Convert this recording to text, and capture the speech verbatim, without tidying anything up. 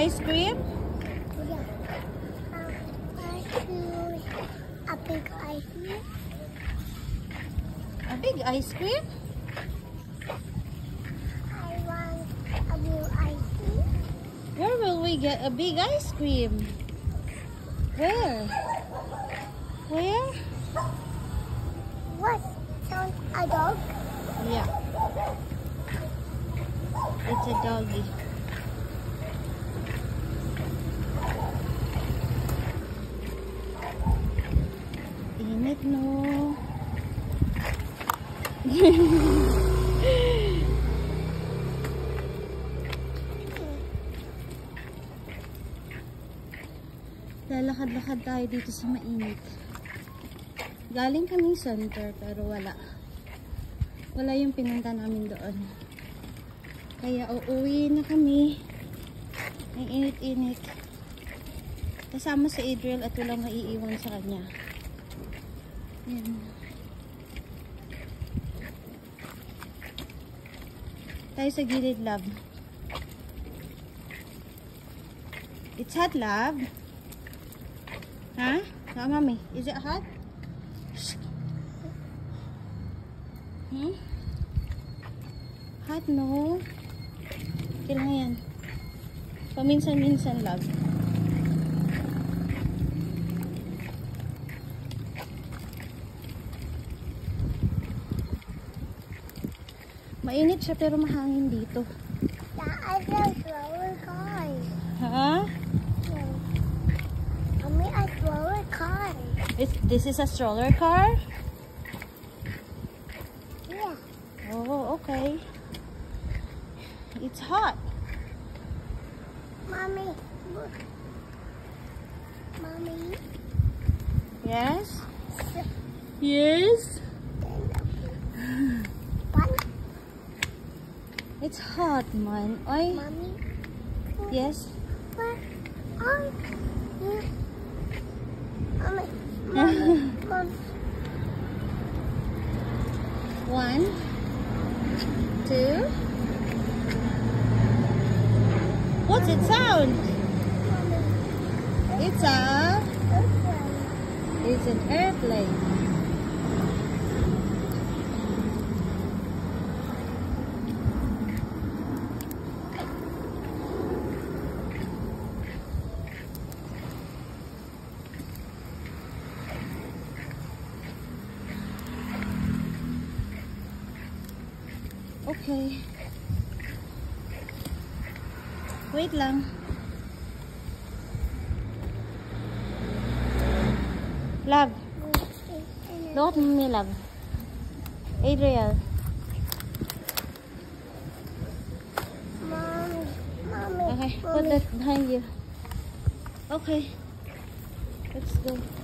ice cream? Yeah. Um, a big ice cream. A big ice cream? I want a big ice cream. Where will we get a big ice cream? Where? Where? What? Sounds a dog? Yeah. It's a doggy. Init, no? Lalakad-lakad tayo dito sa mainit. Galing kaming center pero wala. Wala yung pinunta namin doon. Kaya uuwi na kami. Ang init-init. Kasama si Adriel at walang maiiwan sa kanya. Yan. Tayo sa gilid, love. It's hot, love. Huh? No, mommy. Is it hot? Hmm? Hot, no? Okay lang yan. Paminsan-minsan, love. Mainit siya pero mahangin dito. That is a roller car. Ha? Mommy, a roller car. Is, this is a stroller car? Yeah. Oh, okay. It's hot. Mommy, look. Mommy. Yes? Yes? What? It's hot, man. Oy. Mommy. Yes? What are you? Mommy. Mommy. Mommy. One, two. What's it sound? Mommy. It's a, Okay. it's an airplane. Okay. Wait lang. Love. Look at me, love. Adriel. Mommy. Mommy. Okay, put Mommy. that behind you. Okay. Let's go.